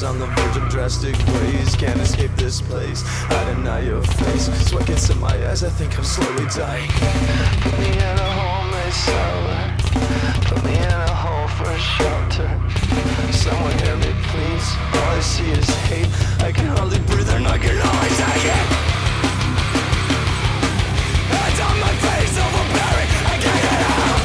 on the verge of drastic ways. Can't escape this place, I deny your face. Sweat gets in my eyes, I think I'm slowly dying. Put me in a homemade cellar, put me in a hole for shelter. Someone hear me please, all I see is hate. I can hardly breathe and I can only take it. Hands on my face, overbearing, I can't get out.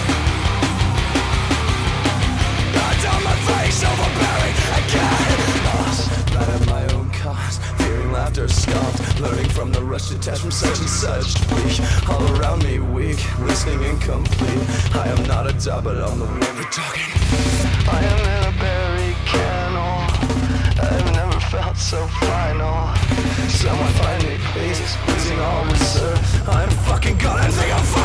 Hands on my face, overbearing, I can't. Lost, mad at my own cost, fearing laughter scoffed, learning from the rush detached from such and such. Weak, all around me weak, listening incomplete. I am not a dog, but I'm the one we're talking. I am in a berry kennel, I've never felt so final. Someone find me please, losing all reserve. I'm fucking gone and think I'm